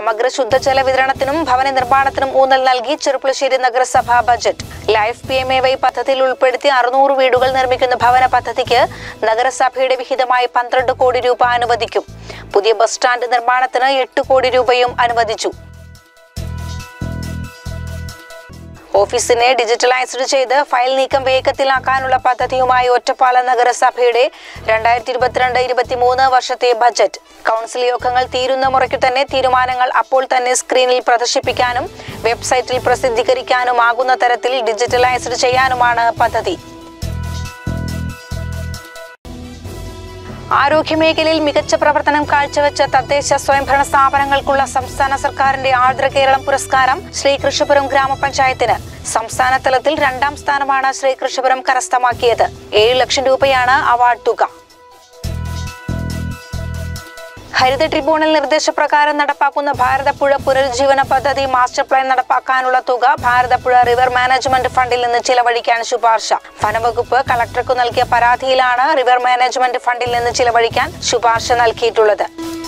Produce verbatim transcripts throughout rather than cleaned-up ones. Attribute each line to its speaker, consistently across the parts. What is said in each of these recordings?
Speaker 1: സമഗ്ര ശുദ്ധജല വിതരണത്തിനും ഭവന നിർമ്മാണത്തിനും ഊന്നൽ നൽകി ചെറുപ്പുളശ്ശേരി നഗരസഭ budget. Life P M A Y പദ്ധതിയിൽ ഉൾപ്പെടുത്തി അറുന്നൂറ് വീടുകൾ നിർമ്മിക്കുന്ന ഭവന പദ്ധതിക്ക് നഗരസഭയുടെ വിഹിതമായി പന്ത്രണ്ട് കോടി രൂപ അനുവദിക്കും. പുതിയ ബസ് സ്റ്റാൻഡ് നിർമ്മാണത്തിന് എട്ട് കോടി രൂപയും അനുവദിച്ചു. ഓഫീസിനെ ഡിജിറ്റലൈസ്ഡ് ചെയ്ത് ഫയൽ നീക്കം വേഗത്തിലാക്കാനുള്ള പദ്ധതിയുമായി ഒറ്റപ്പാലം നഗരസഭയുടെ രണ്ടായിരത്തി ഇരുപത്തിരണ്ട് ഇരുപത്തിമൂന്ന് വർഷത്തെ ബജറ്റ്. കൗൺസിൽ യോഗങ്ങൾ തീരുന്ന മുറയ്ക്കു തന്നെ തീരുമാനങ്ങൾ അപ്പോൾ തന്നെ സ്ക്രീനിൽ പ്രദർശിപ്പിക്കാനും വെബ്സൈറ്റിൽ പ്രസിദ്ധീകരിക്കാനുമാകുന്ന തരത്തിൽ ഡിജിറ്റലൈസ്ഡ് ചെയ്യാനുമാണ് പദ്ധതി. ആരോഗ്യമേഖലയിൽ മികച്ച പ്രവർത്തനം കാഴ്ചവെച്ച തദ്ദേശ സ്വയംഭരണ സ്ഥാപനങ്ങൾക്കുള്ള സംസ്ഥാന സർക്കാരിന്റെ ആർദ്ര കേരളം പുരസ്കാരം ശ്രീകൃഷ്ണപുരം ഗ്രാമപഞ്ചായത്തിന്. സംസ്ഥാന തലത്തിൽ രണ്ടാം സ്ഥാനമാണ് ശ്രീകൃഷ്ണപുരം കരസ്ഥമാക്കിയത്. ഏഴ് ലക്ഷം രൂപയാണ് അവാർഡ് തുക. ഹരിത ട്രിബ്യൂണൽ നിർദ്ദേശപ്രകാരം നടപ്പാക്കുന്ന ഭാരതപ്പുഴ പുനരുജ്ജീവന പദ്ധതി മാസ്റ്റർ പ്ലാൻ നടപ്പാക്കാനുള്ള തുക ഭാരതപ്പുഴ റിവർ മാനേജ്മെന്റ് ഫണ്ടിൽ നിന്ന് ചിലവഴിക്കാൻ ശുപാർശ. വനംവകുപ്പ് കളക്ടർക്ക് നൽകിയ പരാതിയിലാണ് റിവർ മാനേജ്മെന്റ് ഫണ്ടിൽ നിന്ന് ചിലവഴിക്കാൻ ശുപാർശ നൽകിയിട്ടുള്ളത്.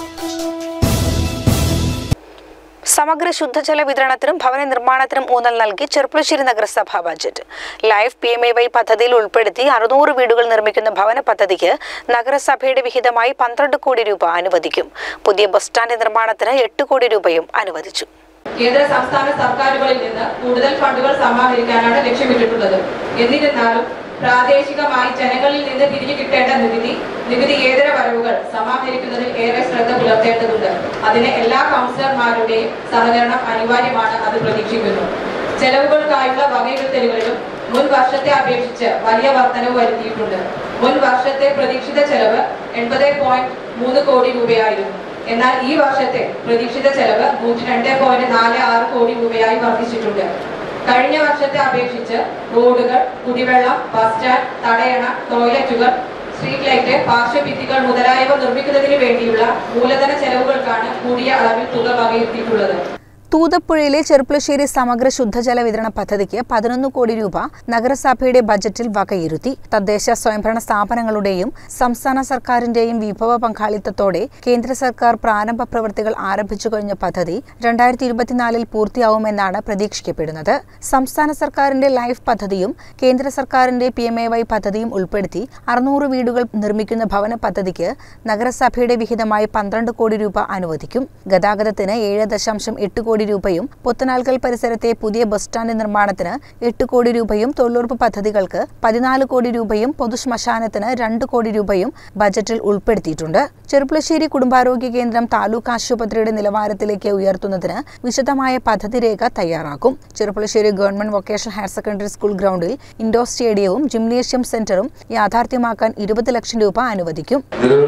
Speaker 1: സമഗ്ര ശുദ്ധജല വിതരണത്തിനും ഭവന നിർമ്മാണത്തിനും ഊന്നൽ നൽകി ചെറുപ്പുളശ്ശേരി നഗരസഭ budget. Life P M A Y പദ്ധതിയിൽ ഉൾപ്പെടുത്തി അറുന്നൂറ് വീടുകൾ നിർമ്മിക്കുന്ന ഭവന പദ്ധതിക്ക് നഗരസഭയുടെ വിഹിതമായി പന്ത്രണ്ട് കോടി രൂപ അനുവദിക്കും. പുതിയ ബസ് സ്റ്റാൻഡ് നിർമ്മാണത്തിന് എട്ട് കോടി രൂപയും അനുവദിച്ചു.
Speaker 2: കേന്ദ്ര സംസ്ഥാന സർക്കാരുകളിൽ നിന്ന് കൂടുതൽ ഫണ്ടുകൾ സമാഹരിക്കാനാണ് ലക്ഷ്യമിട്ടിട്ടുള്ളത്. എന്നിരുന്നാലും പ്രാദേശികമായി ജനങ്ങളിൽ നിന്ന് തിരികെ കിട്ടേണ്ട നികുതി നികുതിയേതര വരവുകൾ സമാഹരിക്കുന്നതിൽ ഏറെ ശ്രദ്ധ പുലർത്തേണ്ടതുണ്ട്. അതിന് എല്ലാ കൗൺസിലർമാരുടെയും സഹകരണം അനിവാര്യമാണ്. അത് പ്രതീക്ഷിക്കുന്നു. ചെലവുകൾക്കായുള്ള വകയിരുത്തലുകളിലും മുൻ വർഷത്തെ അപേക്ഷിച്ച് വലിയ വർധനവ് വരുത്തിയിട്ടുണ്ട്. മുൻ വർഷത്തെ പ്രതീക്ഷിത ചെലവ് എൺപത് പോയിന്റ് മൂന്ന് കോടി രൂപയായിരുന്നു. എന്നാൽ ഈ വർഷത്തെ പ്രതീക്ഷിത ചെലവ് നൂറ്റി രണ്ട് പോയിന്റ് നാല് ആറ് കോടി രൂപയായി വർദ്ധിച്ചിട്ടുണ്ട്. കഴിഞ്ഞ വർഷത്തെ അപേക്ഷിച്ച് റോഡുകൾ, കുടിവെള്ളം, ബസ് സ്റ്റാൻഡ്, തടയണ, ടോയ്ലറ്റുകൾ, സ്ട്രീറ്റ് ലൈറ്റ്, പാർശ്വഭിത്തികൾ മുതലായവ നിർമ്മിക്കുന്നതിന് വേണ്ടിയുള്ള മൂലധന ചെലവുകൾക്കാണ് കൂടിയ അളവിൽ തുക വകയിരുത്തിയിട്ടുള്ളത്.
Speaker 1: തൂതപ്പുഴയിലെ ചെറുപ്പുളശ്ശേരി സമഗ്ര ശുദ്ധജല വിതരണ പദ്ധതിക്ക് പതിനൊന്ന് കോടി രൂപ നഗരസഭയുടെ ബജറ്റിൽ വകയിരുത്തി. തദ്ദേശ സ്വയംഭരണ സ്ഥാപനങ്ങളുടെയും സംസ്ഥാന സർക്കാരിന്റെയും വിഭവ പങ്കാളിത്തത്തോടെ കേന്ദ്ര സർക്കാർ പ്രാരംഭ പ്രവൃത്തികൾ ആരംഭിച്ചു കഴിഞ്ഞ പദ്ധതി രണ്ടായിരത്തി ഇരുപത്തിനാലിൽ പൂർത്തിയാവുമെന്നാണ് പ്രതീക്ഷിക്കപ്പെടുന്നത്. സംസ്ഥാന സർക്കാരിന്റെ ലൈഫ് പദ്ധതിയും കേന്ദ്ര സർക്കാരിന്റെ പി എം എ വൈ പദ്ധതിയും ഉൾപ്പെടുത്തി അറുന്നൂറ് വീടുകൾ നിർമ്മിക്കുന്ന ഭവന പദ്ധതിക്ക് നഗരസഭയുടെ വിഹിതമായി പന്ത്രണ്ട് കോടി രൂപ അനുവദിക്കും. ഗതാഗതത്തിന് ഏഴ് ദശാംശം എട്ട് കോടി രൂപയും പുത്തനാൽക്കൽ പരിസരത്തെ പുതിയ ബസ് സ്റ്റാൻഡ് നിർമ്മാണത്തിന് എട്ട് കോടി രൂപയും തൊഴിലുറപ്പ് പദ്ധതികൾക്ക് പതിനാല് കോടി രൂപയും പൊതുശ്മശാനത്തിന് രണ്ട് കോടി രൂപയും ബജറ്റിൽ ഉൾപ്പെടുത്തിയിട്ടുണ്ട്. ചെറുപ്പുളശ്ശേരി കുടുംബാരോഗ്യ കേന്ദ്രം താലൂക്ക് ആശുപത്രിയുടെ നിലവാരത്തിലേക്ക് ഉയർത്തുന്നതിന് വിശദമായ പദ്ധതി രേഖ തയ്യാറാക്കും. Cherpulassery government vocational higher secondary school ഗ്രൗണ്ടിൽ ഇൻഡോർ സ്റ്റേഡിയവും ജിംനേഷ്യം സെന്ററും യാഥാർത്ഥ്യമാക്കാൻ ഇരുപത് ലക്ഷം രൂപ അനുവദിക്കും.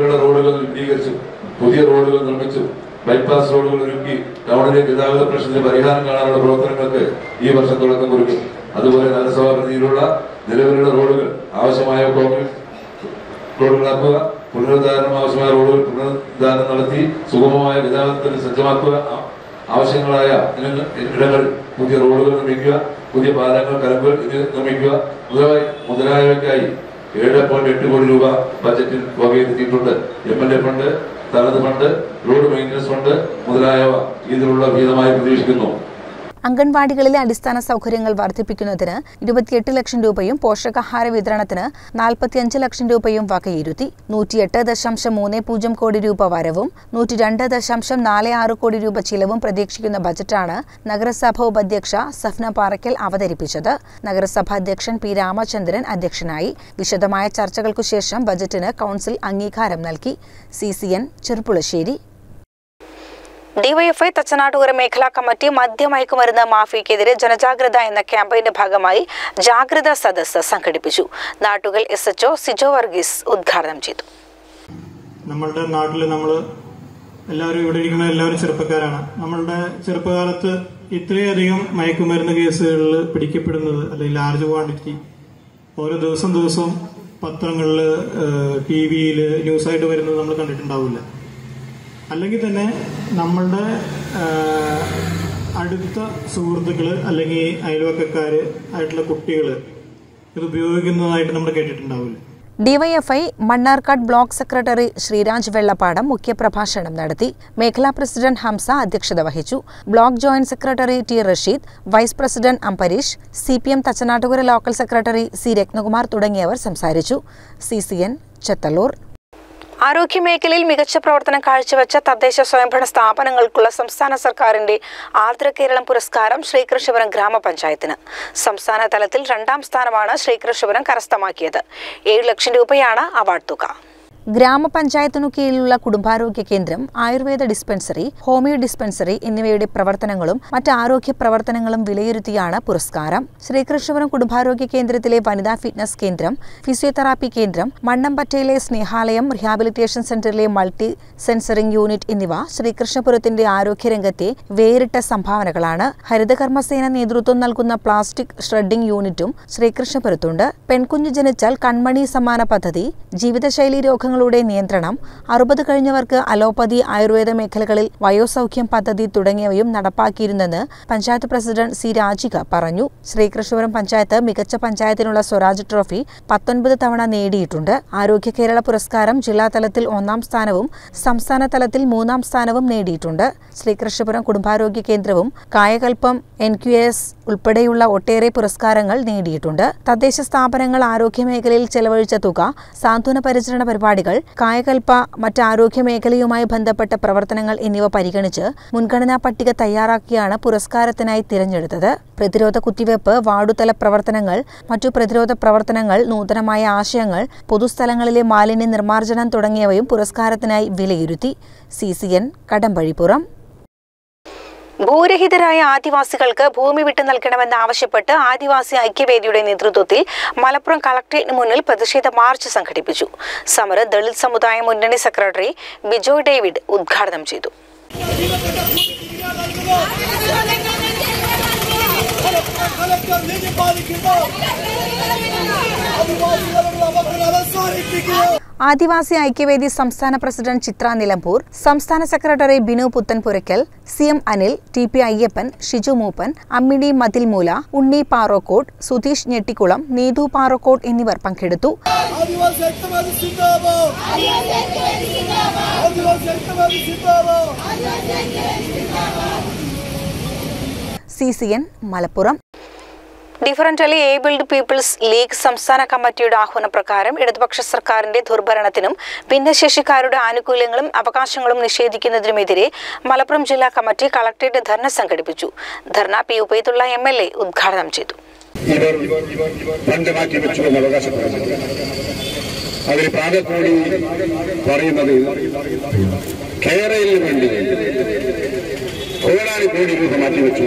Speaker 3: പുതിയ റോഡുകൾ നിർമ്മിച്ചു, ബൈപ്പാസ് റോഡുകൾ ഒരുക്കി ടൗണിലെ ഗതാഗത പ്രശ്നത്തിന് പരിഹാരം കാണാനുള്ള പ്രവർത്തനങ്ങൾക്ക് ഈ വർഷം തുടക്കം കുറിക്കും. അതുപോലെ നഗരസഭാ പരിധിയിലുള്ള നിലവിലുള്ള റോഡുകൾ ആവശ്യമായ കോൺക്രീറ്റ് റോഡുകളാക്കുക, പുനരുദ്ധാരണം ആവശ്യമായ റോഡുകൾ പുനരുദ്ധാരണം നടത്തി സുഗമമായ ഗതാഗതത്തിന് സജ്ജമാക്കുക, ആവശ്യങ്ങളായ ഇടങ്ങൾ പുതിയ റോഡുകൾ നിർമ്മിക്കുക, പുതിയ പാലങ്ങൾ, കലമ്പുകൾ ഇത് നിർമ്മിക്കുക മുതലായവയ്ക്കായി ഏഴ് പോയിന്റ് എട്ട് കോടി രൂപ ബജറ്റിൽ വകയിരുത്തിയിട്ടുണ്ട്. എം എൽ എ ഫണ്ട്, തനത് ഫണ്ട്, റോഡ് മെയിൻ്റനൻസ് ഫണ്ട് മുതലായവ ഇതിനുള്ള വിഹിതമായി പ്രതീക്ഷിക്കുന്നു.
Speaker 1: അംഗൻവാടികളിലെ അടിസ്ഥാന സൗകര്യങ്ങൾ വർദ്ധിപ്പിക്കുന്നതിന് ഇരുപത്തിയെട്ട് ലക്ഷം രൂപയും പോഷകാഹാര വിതരണത്തിന് നാൽപ്പത്തിയഞ്ച് ലക്ഷം രൂപയും വകയിരുത്തി. നൂറ്റിയെട്ട് ദശാംശം മൂന്ന് പൂജ്യം കോടി രൂപ വരവും നൂറ്റി രണ്ട് ദശാംശം നാല് ആറ് കോടി രൂപ ചിലവും പ്രതീക്ഷിക്കുന്ന ബജറ്റാണ് നഗരസഭ ഉപാധ്യക്ഷ സഫ്ന പാറയ്ക്കൽ അവതരിപ്പിച്ചത്. നഗരസഭാ അധ്യക്ഷൻ പി രാമചന്ദ്രൻ അധ്യക്ഷനായി. വിശദമായ ചർച്ചകൾക്കു ശേഷം ബജറ്റിന് കൗൺസിൽ അംഗീകാരം നൽകി. C C N Cherpulassery. DYFI Thachanattukara മേഖലാ കമ്മിറ്റി മദ്യമയക്കുമരുന്ന് മാഫിയക്കെതിരെ ജനജാഗ്രത എന്ന ക്യാമ്പയിന്റെ ഭാഗമായി ജാഗ്രതാ സദസ്സ് സംഘടിപ്പിച്ചു. Nattukal S H O Sijo Varghese ഉദ്ഘാടനം ചെയ്തു.
Speaker 4: നമ്മളുടെ നാട്ടിൽ നമ്മൾ എല്ലാവരും ഇവിടെ ഇരിക്കുന്ന എല്ലാവരും ചെറുപ്പക്കാരാണ്. നമ്മളുടെ ചെറുപ്പകാലത്ത് ഇത്രയധികം മയക്കുമരുന്ന് കേസുകളിൽ പിടിക്കപ്പെടുന്നത് അല്ലെങ്കിൽ ലാർജ് ക്വാണ്ടിറ്റി ഓരോ ദിവസം ദിവസവും പത്രങ്ങളിൽ, ടി വിയിൽ ന്യൂസായിട്ട് വരുന്നത് നമ്മൾ കണ്ടിട്ടുണ്ടാവില്ല. അല്ലെങ്കിൽ തന്നെ നമ്മളുടെ അടുത്ത സുഹൃത്തുക്കൾ അല്ലെങ്കിൽ അയൽവക്കക്കാർ ആയിട്ടുള്ള കുട്ടികൾ ഇത് ഉപയോഗിക്കുന്നതായിട്ട് നമ്മൾ കേട്ടിട്ടുണ്ടാവില്ല.
Speaker 1: DYFI Mannarkkad block secretary Sreeraj Vellappadam മുഖ്യപ്രഭാഷണം നടത്തി. മേഖലാ പ്രസിഡന്റ് ഹംസ അധ്യക്ഷത വഹിച്ചു. Block joint secretary T Rasheed, vice president Ambareesh, C P M Thachanattukara local secretary C Ratnakumar തുടങ്ങിയവർ സംസാരിച്ചു. C C N Chethallur. ആരോഗ്യമേഖലയിൽ മികച്ച പ്രവർത്തനം കാഴ്ചവെച്ച തദ്ദേശ സ്വയംഭരണ സ്ഥാപനങ്ങൾക്കുള്ള സംസ്ഥാന സർക്കാരിന്റെ ആർദ്ര കേരളം പുരസ്കാരം ശ്രീകൃഷ്ണപുരം ഗ്രാമപഞ്ചായത്തിന്. സംസ്ഥാന തലത്തിൽ രണ്ടാം സ്ഥാനമാണ് ശ്രീകൃഷ്ണപുരം കരസ്ഥമാക്കിയത്. ഏഴ് ലക്ഷം രൂപയാണ് അവാർഡ് തുക. ഗ്രാമപഞ്ചായത്തിനു കീഴിലുള്ള കുടുംബാരോഗ്യ കേന്ദ്രം, ആയുർവേദ ഡിസ്പെൻസറി, ഹോമിയോ ഡിസ്പെൻസറി എന്നിവയുടെ പ്രവർത്തനങ്ങളും മറ്റ് ആരോഗ്യ പ്രവർത്തനങ്ങളും വിലയിരുത്തിയാണ് പുരസ്കാരം. ശ്രീകൃഷ്ണപുരം കുടുംബാരോഗ്യ കേന്ദ്രത്തിലെ വനിതാ ഫിറ്റ്നസ് കേന്ദ്രം, ഫിസിയോതെറാപ്പി കേന്ദ്രം, മണ്ണമ്പറ്റയിലെ സ്നേഹാലയം, റിഹാബിലിറ്റേഷൻ സെന്ററിലെ മൾട്ടി സെൻസറിംഗ് യൂണിറ്റ് എന്നിവ ശ്രീകൃഷ്ണപുരത്തിന്റെ ആരോഗ്യരംഗത്തെ വേറിട്ട സംഭാവനകളാണ്. ഹരിതകർമ്മസേന നേതൃത്വം നൽകുന്ന പ്ലാസ്റ്റിക് ഷ്രെഡിംഗ് യൂണിറ്റും ശ്രീകൃഷ്ണപുരത്തുണ്ട്. പെൺകുഞ്ഞു ജനിച്ചാൽ കൺമണി സമ്മാന പദ്ധതി, ജീവിതശൈലി രോഗങ്ങൾ ങ്ങളുടെ നിയന്ത്രണം, അറുപത് കഴിഞ്ഞവർക്ക് അലോപ്പതി, ആയുർവേദ മേഖലകളിൽ വയോസൗഖ്യം പദ്ധതി തുടങ്ങിയവയും നടപ്പാക്കിയിരുന്നെന്ന് പഞ്ചായത്ത് പ്രസിഡന്റ് സി രാജിക പറഞ്ഞു. ശ്രീകൃഷ്ണപുരം പഞ്ചായത്ത് മികച്ച പഞ്ചായത്തിനുള്ള സ്വരാജ് ട്രോഫി പത്തൊൻപത് തവണ നേടിയിട്ടുണ്ട്. ആരോഗ്യ കേരള പുരസ്കാരം ജില്ലാതലത്തിൽ ഒന്നാം സ്ഥാനവും സംസ്ഥാന തലത്തിൽ മൂന്നാം സ്ഥാനവും നേടിയിട്ടുണ്ട്. ശ്രീകൃഷ്ണപുരം കുടുംബാരോഗ്യ കേന്ദ്രവും കായകൽപ്പം, എൻ ക്യു എസ് ഉൾപ്പെടെയുള്ള ഒട്ടേറെ പുരസ്കാരങ്ങൾ നേടിയിട്ടുണ്ട്. തദ്ദേശ സ്ഥാപനങ്ങൾ ആരോഗ്യമേഖലയിൽ ചെലവഴിച്ച തുക, സാന്ത്വന പരിചരണ പരിപാടികൾ, കായകൽപ്പ, മറ്റ് ആരോഗ്യ മേഖലയുമായി ബന്ധപ്പെട്ട പ്രവർത്തനങ്ങൾ എന്നിവ പരിഗണിച്ച് മുൻഗണനാ പട്ടിക തയ്യാറാക്കിയാണ് പുരസ്കാരത്തിനായി തിരഞ്ഞെടുത്തത്. പ്രതിരോധ കുത്തിവയ്പ്, വാർഡുതല പ്രവർത്തനങ്ങൾ, മറ്റു പ്രതിരോധ പ്രവർത്തനങ്ങൾ, നൂതനമായ ആശയങ്ങൾ, പൊതുസ്ഥലങ്ങളിലെ മാലിന്യ നിർമ്മാർജ്ജനം തുടങ്ങിയവയും പുരസ്കാരത്തിനായി വിലയിരുത്തി. C C N Kadampazhipuram. ഭൂരഹിതരായ ആദിവാസികൾക്ക് ഭൂമി വിട്ടു നൽകണമെന്നാവശ്യപ്പെട്ട് ആദിവാസി ഐക്യവേദിയുടെ നേതൃത്വത്തിൽ മലപ്പുറം കളക്ടറേറ്റിന് മുന്നിൽ പ്രതിഷേധ മാർച്ച് സംഘടിപ്പിച്ചു. സമരം ദളിത് സമുദായ മുന്നണി സെക്രട്ടറി ബിജോയ് ഡേവിഡ് ഉദ്ഘാടനം ചെയ്തു. ആദിവാസി ഐക്യവേദി സംസ്ഥാന പ്രസിഡന്റ് ചിത്ര നിലമ്പൂർ, സംസ്ഥാന secretary Binu Puthenpurakkal, C M Anil, T P Ayyappan, Shiju Mooppan, Ammini Mathilmoola, Unni Parokkot, Sudheesh Njettikulam, Neethu Parokkot എന്നിവർ പങ്കെടുത്തു. C C N Malappuram. Differently abled people's league സംസ്ഥാന കമ്മിറ്റിയുടെ ആഹ്വാനപ്രകാരം ഇടതുപക്ഷ സർക്കാരിന്റെ ദുർഭരണത്തിനും ഭിന്നശേഷിക്കാരുടെ ആനുകൂല്യങ്ങളും അവകാശങ്ങളും നിഷേധിക്കുന്നതിനുമെതിരെ മലപ്പുറം ജില്ലാ കമ്മിറ്റി കളക്ടറേറ്റ് ധർണ സംഘടിപ്പിച്ചു. Dharna P Ubaidulla M L A ഉദ്ഘാടനം ചെയ്തു.
Speaker 5: അതിൽ പാകക്കൂടി പറയുന്നത് കേരളയിൽ വേണ്ടി കോടാനും കോടി രൂപ മാറ്റിവെച്ചു.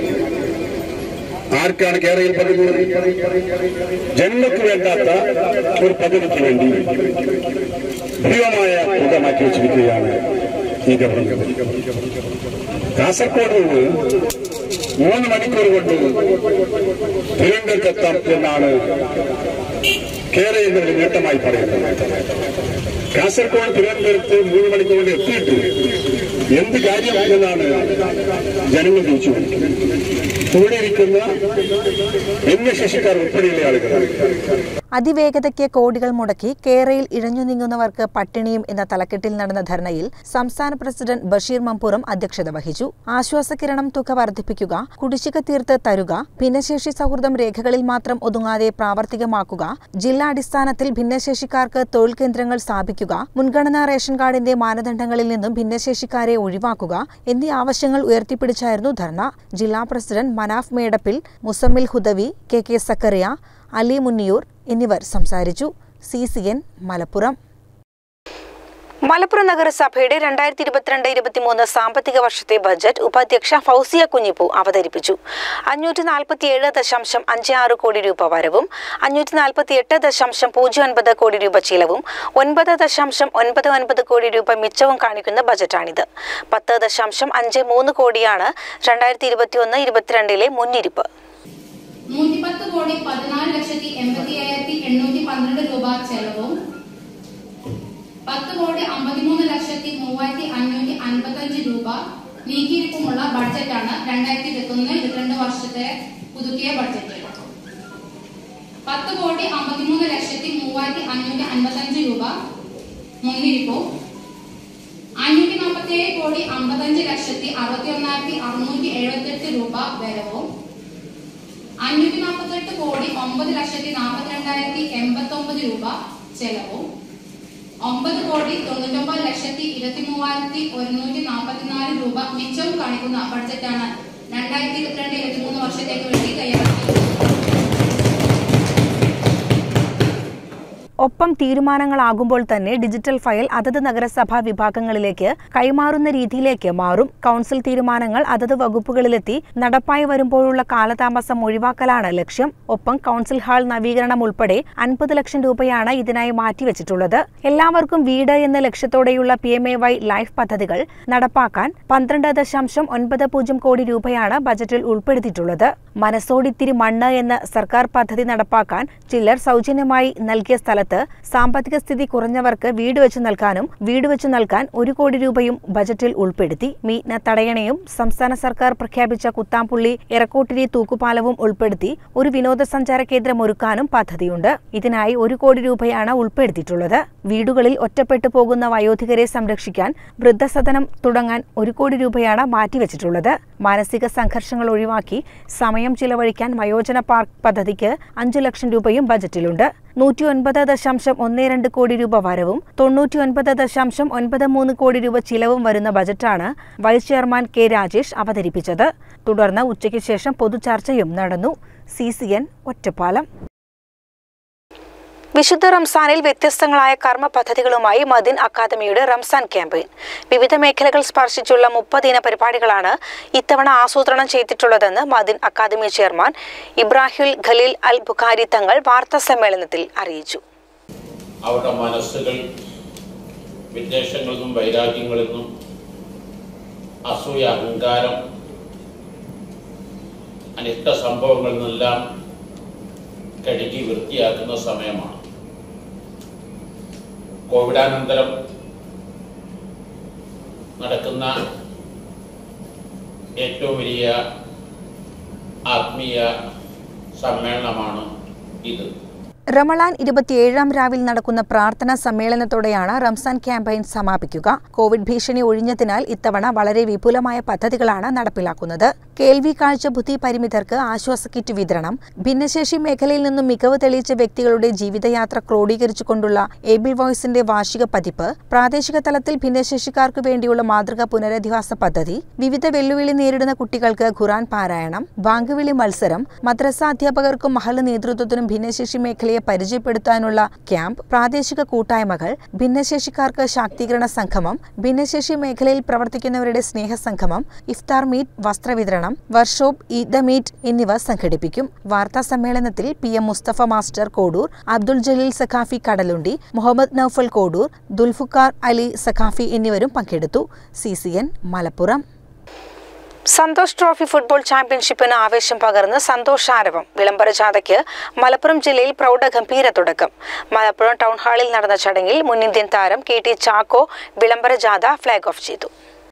Speaker 5: ആർക്കാണ് കേരളയിൽ പതിവ്? ജന്മക്ക് വേണ്ടാത്ത ഒരു പദ്ധതിക്ക് വേണ്ടി ഭീമമായ തുക മാറ്റിവെച്ചിരിക്കുകയാണ് ഈ ഗവൺമെന്റ്. കാസർഗോഡ് നിന്ന് മൂന്ന് മണിക്കൂർ കൊണ്ട് തിരുവനന്തപുരത്തെത്താം എന്നാണ് കേരളയിൽ നേട്ടമായി പറയുന്നത്. കാസർഗോഡ് തിരുവനന്തപുരത്ത് മൂന്ന് മണിക്കൂർ കൊണ്ട് എത്തിയിട്ട് എന്ത് കാര്യം എന്നാണ് ജനങ്ങൾ ചോദിച്ചു. കൂടിയിരിക്കുന്ന ഭിന്നശേഷിക്കാർ ഉൾപ്പെടെയുള്ള ആളുകൾ
Speaker 1: അതിവേഗതയ്ക്ക് കോടികൾ മുടക്കി കേരളയിൽ ഇഴഞ്ഞു നീങ്ങുന്നവർക്ക് പട്ടിണിയും എന്ന തലക്കെട്ടിൽ നടന്ന ധർണയിൽ സംസ്ഥാന പ്രസിഡന്റ് ബഷീർ മമ്പുറം അധ്യക്ഷത വഹിച്ചു. ആശ്വാസകിരണം തുക വർദ്ധിപ്പിക്കുക, കുടിശ്ശിക തീർത്ത് തരുക, ഭിന്നശേഷി സൗഹൃദം രേഖകളിൽ മാത്രം ഒതുങ്ങാതെ പ്രാവർത്തികമാക്കുക, ജില്ലാടിസ്ഥാനത്തിൽ ഭിന്നശേഷിക്കാർക്ക് തൊഴിൽ കേന്ദ്രങ്ങൾ സ്ഥാപിക്കുക, മുൻഗണനാ റേഷൻ കാർഡിന്റെ മാനദണ്ഡങ്ങളിൽ നിന്നും ഭിന്നശേഷിക്കാരെ ഒഴിവാക്കുക എന്നീ ആവശ്യങ്ങൾ ഉയർത്തിപ്പിടിച്ചായിരുന്നു ധർണ. ജില്ലാ പ്രസിഡന്റ് മനാഫ് മേടപ്പിൽ, മുസമ്മിൽ ഹുദവി, കെ കെ സക്കറിയ, അലി മുന്നിയൂർ എന്നിവർ സംസാരിച്ചു. C C N Malappuram. Malappuram നഗരസഭയുടെ രണ്ടായിരത്തി ഇരുപത്തിരണ്ട് ഇരുപത്തിമൂന്ന് സാമ്പത്തിക വർഷത്തെ ബജറ്റ് ഉപാധ്യക്ഷ ഫൗസിയ കുഞ്ഞിപ്പു അവതരിപ്പിച്ചു. അഞ്ഞൂറ്റി നാൽപ്പത്തിയേഴ് ദശാംശം അഞ്ച് ആറ് കോടി രൂപ വരവും അഞ്ഞൂറ്റി നാൽപ്പത്തി എട്ട് ദശാംശം പൂജ്യം ഒൻപത് കോടി രൂപ ചിലവും ഒൻപത് ദശാംശം ഒൻപത് ഒൻപത് കോടി രൂപ മിച്ചവും കാണിക്കുന്ന ബജറ്റാണിത്. പത്ത് ദശാംശം അഞ്ച് മൂന്ന് കോടിയാണ് രണ്ടായിരത്തി ഇരുപത്തി ഒന്ന് ഇരുപത്തിരണ്ടിലെ മുന്നിരിപ്പ്.
Speaker 6: നൂറ്റിപ്പത്ത് കോടി പതിനാല് ലക്ഷത്തി എൺപത്തി അയ്യായിരത്തി എണ്ണൂറ്റി പന്ത്രണ്ട് രൂപ ചെലവും പത്ത് കോടി അമ്പത്തിമൂന്ന് ലക്ഷത്തി മൂവായിരത്തി അഞ്ഞൂറ്റി അൻപത്തി അഞ്ച് രൂപ നീക്കിയിരിപ്പുമുള്ള ബഡ്ജറ്റാണ് രണ്ടായിരത്തി ഇരുപത്തി ഒന്ന് ഇരുപത്തിരണ്ട് വർഷത്തെ പുതുക്കിയ ബഡ്ജറ്റ്. പത്ത് കോടി അമ്പത്തിമൂന്ന് ലക്ഷത്തി മൂവായിരത്തി അഞ്ഞൂറ്റി അൻപത്തഞ്ച് രൂപ മുന്നിരിപ്പും അഞ്ഞൂറ്റി നാൽപ്പത്തി ഏഴ് കോടി അമ്പത്തഞ്ച് ലക്ഷത്തി അറുപത്തി ഒന്നായിരത്തി അറുന്നൂറ്റി എഴുപത്തി എട്ട് രൂപ വരവും അഞ്ഞൂറ്റി നാൽപ്പത്തി എട്ട് കോടി ഒമ്പത് ലക്ഷത്തി നാൽപ്പത്തി രണ്ടായിരത്തി എൺപത്തി ഒമ്പത് രൂപ ചെലവും ഒമ്പത് കോടി തൊണ്ണൂറ്റൊമ്പത് ലക്ഷത്തി ഇരുപത്തി മൂവായിരത്തി ഒരുന്നൂറ്റി നാൽപ്പത്തിനാല് രൂപ മിച്ചവും കാണിക്കുന്ന ബഡ്ജറ്റാണ് രണ്ടായിരത്തി ഇരുപത്തിരണ്ട് ഇരുപത്തി മൂന്ന് വർഷത്തേക്ക് വേണ്ടി തയ്യാറാക്കിയത്.
Speaker 1: ഒപ്പം തീരുമാനങ്ങളാകുമ്പോൾ തന്നെ ഡിജിറ്റൽ ഫയൽ അതത് നഗരസഭാ വിഭാഗങ്ങളിലേക്ക് കൈമാറുന്ന രീതിയിലേക്ക് മാറും. കൗൺസിൽ തീരുമാനങ്ങൾ അതത് വകുപ്പുകളിലെത്തി നടപ്പായി വരുമ്പോഴുള്ള കാലതാമസം ഒഴിവാക്കലാണ് ലക്ഷ്യം. ഒപ്പം കൗൺസിൽ ഹാൾ നവീകരണം ഉൾപ്പെടെ അൻപത് ലക്ഷം രൂപയാണ് ഇതിനായി മാറ്റിവെച്ചിട്ടുള്ളത്. എല്ലാവർക്കും വീട് എന്ന ലക്ഷ്യത്തോടെയുള്ള P M A Y life പദ്ധതികൾ നടപ്പാക്കാൻ പന്ത്രണ്ട് ദശാംശം ഒൻപത് പൂജ്യം കോടി രൂപയാണ് ബജറ്റിൽ ഉൾപ്പെടുത്തിയിട്ടുള്ളത്. മനസ്സോടിത്തിരി മണ്ണ് എന്ന സർക്കാർ പദ്ധതി നടപ്പാക്കാൻ ചിലർ സൗജന്യമായി നൽകിയ സ്ഥലത്ത് സാമ്പത്തിക സ്ഥിതി കുറഞ്ഞവർക്ക് വീട് വെച്ചു നൽകാനും വീട് വെച്ചു നൽകാൻ ഒരു കോടി രൂപയും ബജറ്റിൽ ഉൾപ്പെടുത്തി. മീന തടയണയും സംസ്ഥാന സർക്കാർ പ്രഖ്യാപിച്ച കുത്താംപുള്ളി എറക്കോട്ടിരി തൂക്കുപാലവും ഉൾപ്പെടുത്തി ഒരു വിനോദസഞ്ചാര കേന്ദ്രം ഒരുക്കാനും പദ്ധതിയുണ്ട്. ഇതിനായി ഒരു കോടി രൂപയാണ് ഉൾപ്പെടുത്തിയിട്ടുള്ളത്. വീടുകളിൽ ഒറ്റപ്പെട്ടു പോകുന്ന വയോധികരെ സംരക്ഷിക്കാൻ വൃദ്ധസദനം തുടങ്ങാൻ ഒരു കോടി രൂപയാണ് മാറ്റിവെച്ചിട്ടുള്ളത്. മാനസിക സംഘർഷങ്ങൾ ഒഴിവാക്കി സമയം ചിലവഴിക്കാൻ വയോജന പാർക്ക് പദ്ധതിക്ക് അഞ്ചു ലക്ഷം രൂപയും ബജറ്റിലുണ്ട്. നൂറ്റി ഒൻപത് ദശാംശം ഒന്ന് രണ്ട് കോടി രൂപ വരവും തൊണ്ണൂറ്റി ഒൻപത് ദശാംശം ഒൻപത് മൂന്ന് കോടി രൂപ ചിലവും വരുന്ന ബജറ്റാണ് വൈസ് ചെയർമാൻ കെ രാജേഷ് അവതരിപ്പിച്ചത്. തുടർന്ന് ഉച്ചയ്ക്ക് ശേഷം പൊതുചർച്ചയും നടന്നു. C C N Ottapalam. വിശുദ്ധ റംസാനിൽ വ്യത്യസ്തങ്ങളായ കർമ്മ പദ്ധതികളുമായി മദീൻ അക്കാദമിയുടെ റംസാൻ ക്യാമ്പയിൻ. വിവിധ മേഖലകൾ സ്പർശിച്ചുള്ള മുപ്പതിന പരിപാടികളാണ് ഇത്തവണ ആസൂത്രണം ചെയ്തിട്ടുള്ളതെന്ന് മദീൻ അക്കാദമി ചെയർമാൻ ഇബ്രാഹിം ഖലീൽ അൽ ബുഖാരി തങ്ങൾ വാർത്താ സമ്മേളനത്തിൽ അറിയിച്ചു.
Speaker 7: അവരുടെ മനസ്സുകൾ വിദ്വേഷങ്ങളിൽ നിന്നും വൈരാഗ്യങ്ങളിൽ നിന്നും അസൂയ, അഹങ്കാരം, അനിഷ്ട സംഭവങ്ങളിൽ നിന്നെല്ലാം കഴുകി വൃത്തിയാക്കുന്ന സമയമാണ്. കോവിഡാനന്തരം നടക്കുന്ന ഏറ്റവും വലിയ ആത്മീയ സമ്മേളനമാണ് ഇത്.
Speaker 1: റമളാൻ ഇരുപത്തിയേഴാം രാവിൽ നടക്കുന്ന പ്രാർത്ഥനാ സമ്മേളനത്തോടെയാണ് റംസാൻ ക്യാമ്പയിൻ സമാപിക്കുക. കോവിഡ് ഭീഷണി ഒഴിഞ്ഞതിനാൽ ഇത്തവണ വളരെ വിപുലമായ പദ്ധതികളാണ് നടപ്പിലാക്കുന്നത്. കേൾവി, കാഴ്ച, ബുദ്ധി പരിമിതർക്ക് ആശ്വാസ കിറ്റ് വിതരണം, ഭിന്നശേഷി മേഖലയിൽ നിന്നും മികവ് തെളിയിച്ച വ്യക്തികളുടെ ജീവിതയാത്ര ക്രോഡീകരിച്ചുകൊണ്ടുള്ള ഏബിൾ വോയ്സിന്റെ വാർഷിക പതിപ്പ്, പ്രാദേശിക തലത്തിൽ ഭിന്നശേഷിക്കാർക്ക് വേണ്ടിയുള്ള മാതൃകാ പുനരധിവാസ പദ്ധതി, വിവിധ വെല്ലുവിളി നേരിടുന്ന കുട്ടികൾക്ക് ഖുർആൻ പാരായണം, ബാങ്കുവിളി മത്സരം, മദ്രസ അധ്യാപകർക്കും മഹല്ല് നേതൃത്വത്തിനും ഭിന്നശേഷി മേഖലയെ പരിചയപ്പെടുത്താനുള്ള ക്യാമ്പ്, പ്രാദേശിക കൂട്ടായ്മകൾ, ഭിന്നശേഷിക്കാർക്ക് ശാക്തീകരണ സംഗമം, ഭിന്നശേഷി മേഖലയിൽ പ്രവർത്തിക്കുന്നവരുടെ സ്നേഹസംഗമം, ഇഫ്താർ മീറ്റ്, വസ്ത്രവിതരണം, വർക്ക്ഷോപ്പ്, ഈദ് മീറ്റ് എന്നിവ സംഘടിപ്പിക്കും. വാർത്താ സമ്മേളനത്തിൽ P M Musthafa master Kodur, Abdul Jaleel Saqafi Kadalundi, Muhammad Naufal Kodur, Dulfuqar Ali Saqafi എന്നിവരും പങ്കെടുത്തു. C C N Malappuram. Santosh trophy football ചാമ്പ്യൻഷിപ്പിന് ആവേശം പകർന്ന് സന്തോഷാരവം വിളംബര ജാഥയ്ക്ക് മലപ്പുറം ജില്ലയിൽ പ്രൗഢഗംഭീര തുടക്കം. മലപ്പുറം ടൗൺ ഹാളിൽ നടന്ന ചടങ്ങിൽ മുൻ ഇന്ത്യൻ താരം കെ ടി ചാക്കോ വിളംബര ജാഥ ഫ്ളാഗ് ഓഫ് ചെയ്തു.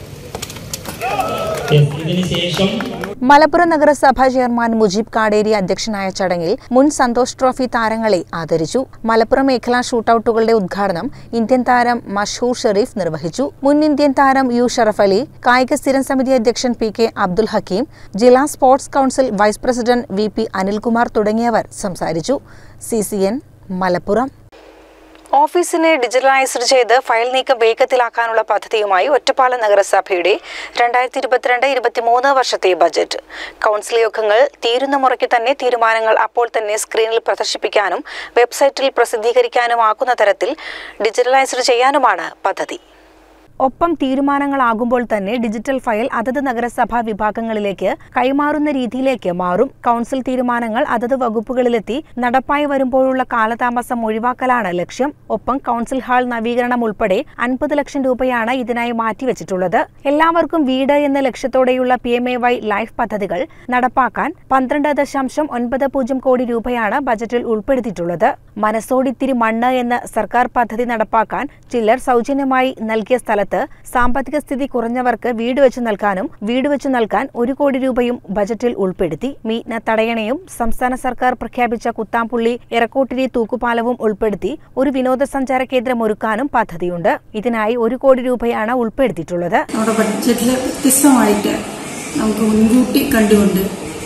Speaker 1: മലപ്പുറം നഗരസഭാ ചെയർമാൻ മുജീബ് കാടേരി അധ്യക്ഷനായ ചടങ്ങിൽ മുൻ സന്തോഷ് ട്രോഫി താരങ്ങളെ ആദരിച്ചു. മലപ്പുറം മേഖലാ ഷൂട്ടൌട്ടുകളുടെ ഉദ്ഘാടനം ഇന്ത്യൻ താരം മഷ്ഹൂർ ഷെരീഫ് നിർവഹിച്ചു. മുൻ ഇന്ത്യൻ താരം യു ഷറഫ് അലി, കായിക സ്ഥിരം സമിതി അധ്യക്ഷൻ പി കെ അബ്ദുൽ ഹക്കീം, ജില്ലാ sports council vice president V P Anilkumar തുടങ്ങിയവർ സംസാരിച്ചു. C C N Malappuram. ഓഫീസിനെ ഡിജിറ്റലൈസ്ഡ് ചെയ്ത് ഫയൽ നീക്കം വേഗത്തിലാക്കാനുള്ള പദ്ധതിയുമായി ഒറ്റപ്പാലം നഗരസഭയുടെ രണ്ടായിരത്തി ഇരുപത്തിരണ്ട് ഇരുപത്തിമൂന്ന് വർഷത്തെ ബജറ്റ്. കൗൺസിൽ യോഗങ്ങൾ തീരുന്ന മുറയ്ക്ക് തന്നെ തീരുമാനങ്ങൾ അപ്പോൾ തന്നെ സ്ക്രീനിൽ പ്രദർശിപ്പിക്കാനും വെബ്സൈറ്റിൽ പ്രസിദ്ധീകരിക്കാനുമാക്കുന്ന തരത്തിൽ ഡിജിറ്റലൈസ്ഡ് ചെയ്യാനുമാണ് പദ്ധതി. ഒപ്പം തീരുമാനങ്ങളാകുമ്പോൾ തന്നെ ഡിജിറ്റൽ ഫയൽ അതത് നഗരസഭാ വിഭാഗങ്ങളിലേക്ക് കൈമാറുന്ന രീതിയിലേക്ക് മാറും. കൗൺസിൽ തീരുമാനങ്ങൾ അതത് വകുപ്പുകളിലെത്തി നടപ്പായി വരുമ്പോഴുള്ള കാലതാമസം ഒഴിവാക്കലാണ് ലക്ഷ്യം. ഒപ്പം കൗൺസിൽ ഹാൾ നവീകരണം ഉൾപ്പെടെ അൻപത് ലക്ഷം രൂപയാണ് ഇതിനായി മാറ്റിവെച്ചിട്ടുള്ളത്. എല്ലാവർക്കും വീട് എന്ന ലക്ഷ്യത്തോടെയുള്ള P M A Y life പദ്ധതികൾ നടപ്പാക്കാൻ പന്ത്രണ്ട് ദശാംശം ഒൻപത് പൂജ്യം കോടി രൂപയാണ് ബജറ്റിൽ ഉൾപ്പെടുത്തിയിട്ടുള്ളത്. മനസ്സോടിത്തിരി മണ്ണ് എന്ന സർക്കാർ പദ്ധതി നടപ്പാക്കാൻ ചിലർ സൗജന്യമായി നൽകിയ സ്ഥലത്ത് കാലത്ത് സാമ്പത്തിക സ്ഥിതി കുറഞ്ഞവർക്ക് വീട് വെച്ചു നൽകാനും വീട് വെച്ചു നൽകാൻ ഒരു കോടി രൂപയും ബജറ്റിൽ ഉൾപ്പെടുത്തി. മീന തടയണയും സംസ്ഥാന സർക്കാർ പ്രഖ്യാപിച്ച കുത്താംപുള്ളി എറക്കോട്ടിരി തൂക്കുപാലവും ഉൾപ്പെടുത്തി ഒരു വിനോദസഞ്ചാര കേന്ദ്രം ഒരുക്കാനും പദ്ധതിയുണ്ട്. ഇതിനായി ഒരു കോടി രൂപയാണ് ഉൾപ്പെടുത്തിയിട്ടുള്ളത്.
Speaker 8: നമ്മുടെ ബഡ്ജറ്റിൽ വ്യത്യസ്തമായിട്ട് നമുക്ക് മുൻകൂട്ടി കണ്ടുകൊണ്ട്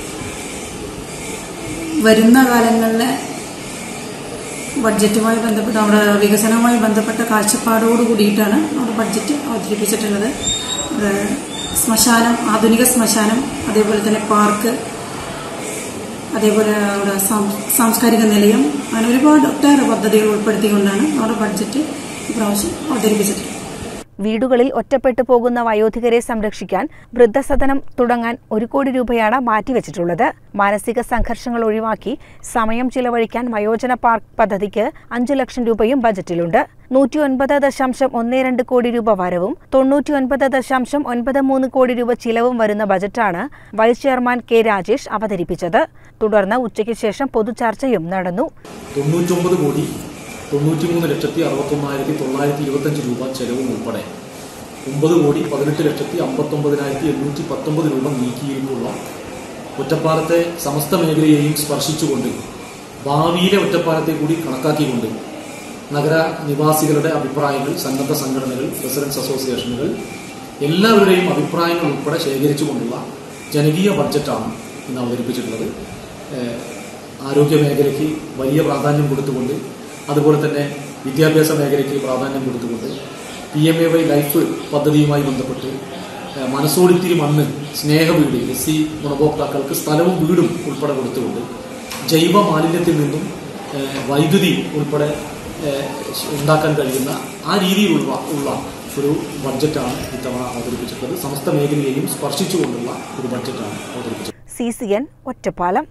Speaker 8: വരുന്ന കാലങ്ങളിലെ ബഡ്ജറ്റുമായി ബന്ധപ്പെട്ട് നമ്മുടെ വികസനവുമായി ബന്ധപ്പെട്ട കാഴ്ചപ്പാടോട് കൂടിയിട്ടാണ് നമ്മുടെ ബഡ്ജറ്റ് അവതരിപ്പിച്ചിട്ടുള്ളത്. ശ്മശാനം, ആധുനിക ശ്മശാനം, അതേപോലെ തന്നെ പാർക്ക്, അതേപോലെ അവിടെ സാംസ്കാരിക നിലയം, അങ്ങനെ ഒരുപാട് ഒട്ടേറെ പദ്ധതികൾ ഉൾപ്പെടുത്തിക്കൊണ്ടാണ് നമ്മുടെ ബഡ്ജറ്റ് ഇപ്രാവശ്യം അവതരിപ്പിച്ചിട്ടുള്ളത്.
Speaker 1: വീടുകളിൽ ഒറ്റപ്പെട്ടു പോകുന്ന വയോധികരെ സംരക്ഷിക്കാൻ വൃദ്ധസദനം തുടങ്ങാൻ ഒരു കോടി രൂപയാണ് മാറ്റിവെച്ചിട്ടുള്ളത്. മാനസിക സംഘർഷങ്ങൾ ഒഴിവാക്കി സമയം ചിലവഴിക്കാൻ വയോജന പാർക്ക് പദ്ധതിക്ക് അഞ്ചു ലക്ഷം രൂപയും ബജറ്റിലുണ്ട്. നൂറ്റി ഒൻപത് ദശാംശം ഒന്ന് രണ്ട് കോടി രൂപ വരവും തൊണ്ണൂറ്റി ഒൻപത് ദശാംശം ഒൻപത് മൂന്ന് കോടി രൂപ ചിലവും വരുന്ന ബജറ്റാണ് വൈസ് ചെയർമാൻ കെ രാജേഷ് അവതരിപ്പിച്ചത്. തുടർന്ന് ഉച്ചയ്ക്ക് ശേഷം പൊതുചർച്ചയും നടന്നു.
Speaker 9: തൊണ്ണൂറ്റൊമ്പത് കോടി തൊണ്ണൂറ്റിമൂന്ന് ലക്ഷത്തി അറുപത്തൊന്നായിരത്തി തൊള്ളായിരത്തി ഇരുപത്തഞ്ച് രൂപ ചെലവും ഉൾപ്പെടെ ഒമ്പത് കോടി പതിനെട്ട് ലക്ഷത്തി അമ്പത്തൊമ്പതിനായിരത്തി എണ്ണൂറ്റി പത്തൊമ്പത് രൂപ നീക്കിയിരിക്കുള്ള ഒറ്റപ്പാലത്തെ സമസ്ത മേഖലയെയും സ്പർശിച്ചുകൊണ്ട് ഭാവിയിലെ ഒറ്റപ്പാലത്തെ കൂടി കണക്കാക്കിക്കൊണ്ട് നഗര നിവാസികളുടെ അഭിപ്രായങ്ങൾ, സന്നദ്ധ സംഘടനകൾ, റെസിഡൻസ് അസോസിയേഷനുകൾ എല്ലാവരുടെയും അഭിപ്രായങ്ങൾ ഉൾപ്പെടെ ശേഖരിച്ചുകൊണ്ടുള്ള ജനകീയ ബഡ്ജറ്റാണ് ഇന്ന് അവതരിപ്പിച്ചിട്ടുള്ളത്. ആരോഗ്യ മേഖലയ്ക്ക് വലിയ പ്രാധാന്യം കൊടുത്തുകൊണ്ട്, അതുപോലെ തന്നെ വിദ്യാഭ്യാസ മേഖലയ്ക്ക് പ്രാധാന്യം കൊടുത്തുകൊണ്ട്, P M A Y life പദ്ധതിയുമായി ബന്ധപ്പെട്ട് മനസ്സോടിത്തിരി മണ്ണ്, സ്നേഹവീട്, എസ് സി ഗുണഭോക്താക്കൾക്ക് സ്ഥലവും വീടും ഉൾപ്പെടെ കൊടുത്തുകൊണ്ട് ജൈവ മാലിന്യത്തിൽ നിന്നും വൈദ്യുതി ഉൾപ്പെടെ ഉണ്ടാക്കാൻ കഴിയുന്ന ആ രീതിയിലുള്ള ഉള്ള ഒരു ബഡ്ജറ്റാണ് ഇത്തവണ അവതരിപ്പിച്ചിട്ടുള്ളത്. സമസ്ത മേഖലയെയും സ്പർശിച്ചുകൊണ്ടുള്ള ഒരു ബഡ്ജറ്റാണ് അവതരിപ്പിച്ചത്.
Speaker 1: C C N Ottapalam.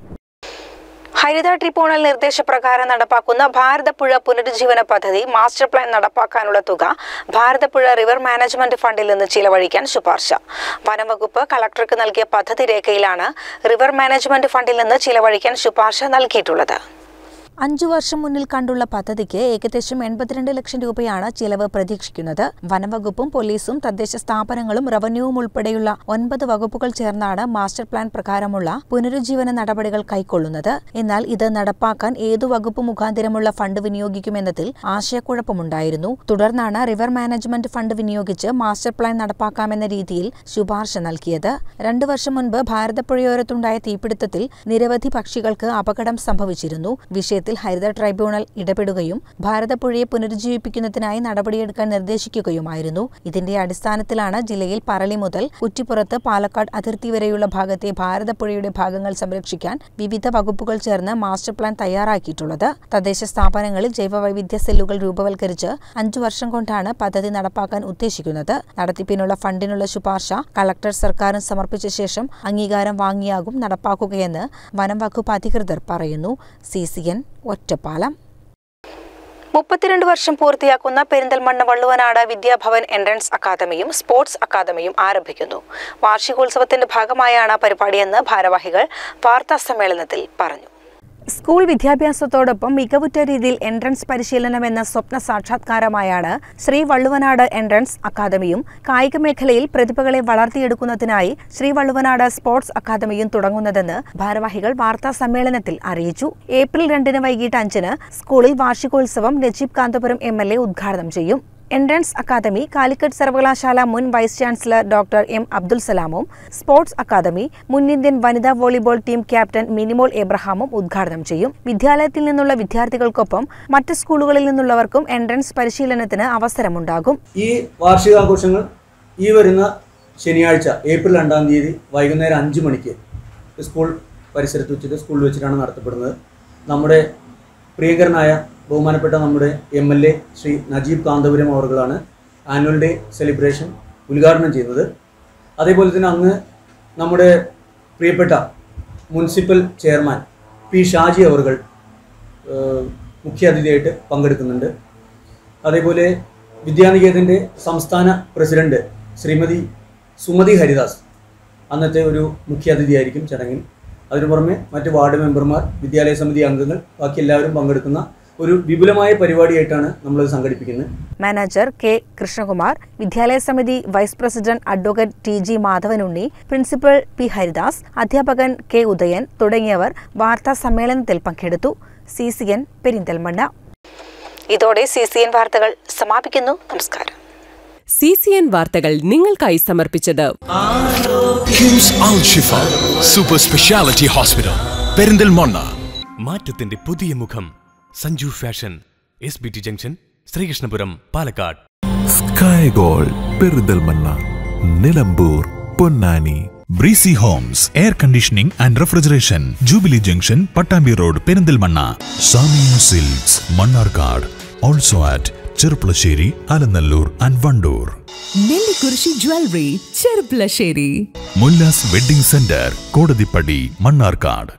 Speaker 1: ഹരിത ട്രിബ്യൂണൽ നിർദ്ദേശപ്രകാരം നടപ്പാക്കുന്ന ഭാരതപ്പുഴ പുനരുജ്ജീവന പദ്ധതി മാസ്റ്റർ പ്ലാൻ നടപ്പാക്കാനുള്ള തുക ഭാരതപ്പുഴ റിവർ മാനേജ്മെന്റ് ഫണ്ടിൽ നിന്ന് ചിലവഴിക്കാൻ ശുപാർശ. വനംവകുപ്പ് കളക്ടർക്ക് നൽകിയ പദ്ധതി രേഖയിലാണ് റിവർ മാനേജ്മെന്റ് ഫണ്ടിൽ നിന്ന് ചിലവഴിക്കാൻ ശുപാർശ നൽകിയിട്ടുള്ളത്. അഞ്ചു വർഷം മുന്നിൽ കണ്ടുള്ള പദ്ധതിക്ക് ഏകദേശം എൺപത്തിരണ്ട് ലക്ഷം രൂപയാണ് ചിലവ് പ്രതീക്ഷിക്കുന്നത്. വനംവകുപ്പും പോലീസും തദ്ദേശ സ്ഥാപനങ്ങളും റവന്യൂവും ഉൾപ്പെടെയുള്ള ഒൻപത് വകുപ്പുകൾ ചേർന്നാണ് മാസ്റ്റർ പ്ലാൻ പ്രകാരമുള്ള പുനരുജ്ജീവന നടപടികൾ കൈക്കൊള്ളുന്നത്. എന്നാൽ ഇത് നടപ്പാക്കാൻ ഏതു വകുപ്പ് മുഖാന്തിരമുള്ള ഫണ്ട് വിനിയോഗിക്കുമെന്നതിൽ ആശയക്കുഴപ്പമുണ്ടായിരുന്നു. തുടർന്നാണ് റിവർ മാനേജ്മെന്റ് ഫണ്ട് വിനിയോഗിച്ച് മാസ്റ്റർ പ്ലാൻ നടപ്പാക്കാമെന്ന രീതിയിൽ ശുപാർശ നൽകിയത്. രണ്ടു വർഷം മുൻപ് ഭാരതപ്പുഴയോരത്തുണ്ടായ തീപിടുത്തത്തിൽ നിരവധി പക്ഷികൾക്ക് അപകടം സംഭവിച്ചിരുന്നു. വിഷയത്തിൽ ഹരിത ട്രൈബ്യൂണൽ ഇടപെടുകയും ഭാരതപ്പുഴയെ പുനരുജ്ജീവിപ്പിക്കുന്നതിനായി നടപടിയെടുക്കാൻ നിർദ്ദേശിക്കുകയുമായിരുന്നു. ഇതിന്റെ അടിസ്ഥാനത്തിലാണ് ജില്ലയിൽ പറളി മുതൽ കുറ്റിപ്പുറത്ത് പാലക്കാട് അതിർത്തി വരെയുള്ള ഭാഗത്തെ ഭാരതപ്പുഴയുടെ ഭാഗങ്ങൾ സംരക്ഷിക്കാൻ വിവിധ വകുപ്പുകൾ ചേർന്ന് മാസ്റ്റർ പ്ലാൻ തയ്യാറാക്കിയിട്ടുള്ളത്. തദ്ദേശ സ്ഥാപനങ്ങളിൽ ജൈവവൈവിധ്യ സെല്ലുകൾ രൂപവൽക്കരിച്ച് അഞ്ചു വർഷം കൊണ്ടാണ് പദ്ധതി നടപ്പാക്കാൻ ഉദ്ദേശിക്കുന്നത്. നടത്തിപ്പിനുള്ള ഫണ്ടിനുള്ള ശുപാർശ കളക്ടർ സർക്കാരിന് സമർപ്പിച്ച ശേഷം അംഗീകാരം വാങ്ങിയാകും നടപ്പാക്കുകയെന്ന് വനം വകുപ്പ് അധികൃതർ പറയുന്നു. C C N Ottapalam. മുപ്പത്തിരണ്ട് വർഷം പൂർത്തിയാക്കുന്ന പെരിന്തൽമണ്ണ വള്ളുവനാട് വിദ്യാഭവൻ എൻട്രൻസ് അക്കാദമിയും സ്പോർട്സ് അക്കാദമിയും ആരംഭിക്കുന്നു. വാർഷികോത്സവത്തിന്റെ ഭാഗമായാണ് പരിപാടിയെന്ന് ഭാരവാഹികൾ വാർത്താസമ്മേളനത്തിൽ പറഞ്ഞു. സ്കൂൾ വിദ്യാഭ്യാസത്തോടൊപ്പം മികവുറ്റ രീതിയിൽ എൻട്രൻസ് പരിശീലനം എന്ന സ്വപ്ന സാക്ഷാത്കാരമായാണ് ശ്രീ വള്ളുവനാട് എൻട്രൻസ് അക്കാദമിയും കായിക മേഖലയിൽ പ്രതിഭകളെ വളർത്തിയെടുക്കുന്നതിനായി ശ്രീ വള്ളുവനാട് സ്പോർട്സ് അക്കാദമിയും തുടങ്ങുന്നതെന്ന് ഭാരവാഹികൾ വാർത്താ സമ്മേളനത്തിൽ അറിയിച്ചു. ഏപ്രിൽ രണ്ടിന് വൈകിട്ട് അഞ്ചിന് സ്കൂളിൽ വാർഷികോത്സവം Najeeb Kanthapuram M L A ഉദ്ഘാടനം ചെയ്യും. എൻട്രൻസ് അക്കാദമി കാലിക്കറ്റ് സർവകലാശാല മുൻ vice chancellor doctor M Abdul സലാമും സ്പോർട്സ് അക്കാദമി മുൻ ഇന്ത്യൻ വനിതാ വോളിബോൾ ടീം ക്യാപ്റ്റൻ മിനിമോൾ എബ്രഹാമും ഉദ്ഘാടനം ചെയ്യും. വിദ്യാലയത്തിൽ നിന്നുള്ള വിദ്യാർത്ഥികൾക്കൊപ്പം മറ്റ് സ്കൂളുകളിൽ നിന്നുള്ളവർക്കും എൻട്രൻസ് പരിശീലനത്തിന് അവസരമുണ്ടാകും.
Speaker 10: ഈ വാർഷികാഘോഷങ്ങൾ ഈ വരുന്ന ശനിയാഴ്ച ഏപ്രിൽ രണ്ടാം തീയതി വൈകുന്നേരം അഞ്ചു മണിക്ക് സ്കൂൾ പരിസരത്ത് വെച്ചിട്ട് സ്കൂളിൽ വെച്ചിട്ടാണ് നടത്തപ്പെടുന്നത്. നമ്മുടെ പ്രിയങ്കരനായ ബഹുമാനപ്പെട്ട നമ്മുടെ M L A Sree Najeeb Kanthapuram അവർകളാണ് ആനുവൽ ഡേ സെലിബ്രേഷൻ ഉദ്ഘാടനം ചെയ്യുന്നത്. അതേപോലെ തന്നെ അന്ന് നമ്മുടെ പ്രിയപ്പെട്ട മുനിസിപ്പൽ ചെയർമാൻ പി ഷാജി അവർകൾ മുഖ്യാതിഥിയായിട്ട് പങ്കെടുക്കുന്നുണ്ട്. അതേപോലെ വിദ്യാനികേതൻ്റെ സംസ്ഥാന പ്രസിഡന്റ് ശ്രീമതി സുമതി ഹരിദാസ് അന്നത്തെ ഒരു മുഖ്യാതിഥിയായിരിക്കും ചടങ്ങിൽ. അതിനു പുറമെ മറ്റ് വാർഡ് മെമ്പർമാർ, വിദ്യാലയ സമിതി അംഗങ്ങൾ, ബാക്കി എല്ലാവരും പങ്കെടുക്കുന്ന ഒരു വിപുലമായ പരിപാടിയായിട്ടാണ് നമ്മളത് സംഘടിപ്പിക്കുന്നത്.
Speaker 1: മാനേജർ കെ കൃഷ്ണകുമാർ, വിദ്യാലയ സമിതി vice president advocate T G മാധവനുണ്ണി, പ്രിൻസിപ്പൽ പി ഹരിദാസ്, അധ്യാപകൻ കെ ഉദയൻ തുടങ്ങിയവർ വാർത്താ സമ്മേളനത്തിൽ പങ്കെടുത്തു. C C N Perinthalmanna. ഇതോടെ സി സി എൻ വാർത്തകൾ സമാപിക്കുന്നു. നമസ്കാരം.
Speaker 11: സി സി എൻ വാർത്തകൾ നിങ്ങൾക്കായി സമർപ്പിച്ചത്
Speaker 12: KIMS Al Shifa super speciality hospital Perinthalmanna.
Speaker 13: മാറ്റത്തിന്റെ പുതിയ മുഖം Sanju fashion, S B T junction, Sreekrishnapuram, Palakkad.
Speaker 12: Sky gold Perinthalmanna, Nilambur, Ponnani. Breezy homes air conditioning and refrigeration, jubilee junction, Pattambi road, Perinthalmanna. Samiya silks, Mannarkkad. Also at Cherpulassery, Alanallur and Wandoor.
Speaker 11: Nellikkurissi jewellery, Cherpulassery.
Speaker 12: Mulla's wedding centre, Kodathippadi, Mannarkkad.